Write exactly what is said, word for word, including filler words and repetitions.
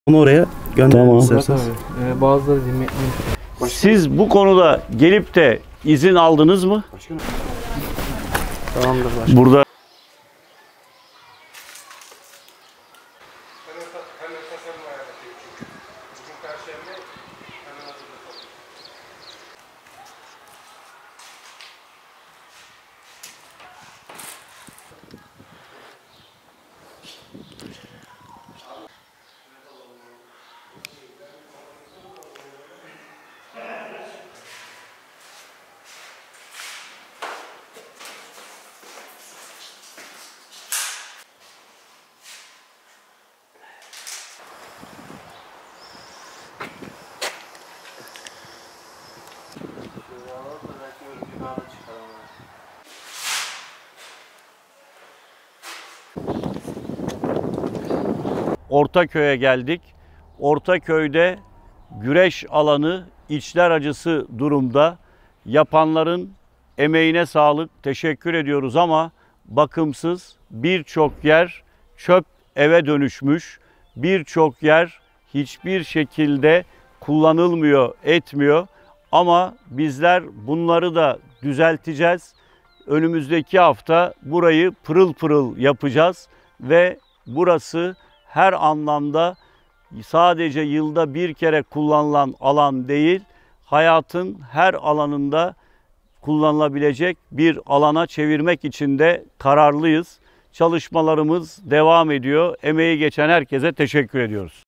Onu oraya gönderin Tamam. isterseniz. Ee, bazıları zimmetli. Siz bu konuda gelip de izin aldınız mı? Başkanım. Tamamdır başkanım. Burada Ortaköy'e geldik. Ortaköy'de güreş alanı içler acısı durumda. Yapanların emeğine sağlık, teşekkür ediyoruz ama bakımsız, birçok yer çöp eve dönüşmüş. Birçok yer hiçbir şekilde kullanılmıyor, etmiyor. Ama bizler bunları da düzelteceğiz. Önümüzdeki hafta burayı pırıl pırıl yapacağız ve burası her anlamda sadece yılda bir kere kullanılan alan değil, hayatın her alanında kullanılabilecek bir alana çevirmek için de kararlıyız. Çalışmalarımız devam ediyor. Emeği geçen herkese teşekkür ediyoruz.